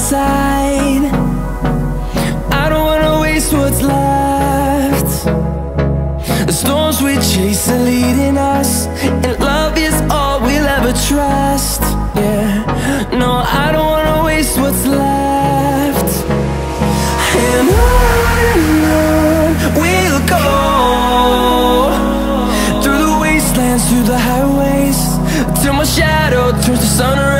side. I don't wanna waste what's left. The storms we chase are leading us, and love is all we'll ever trust. Yeah, no, I don't wanna waste what's left. And on we'll go, through the wastelands, through the highways, till my shadow turns to sun rays.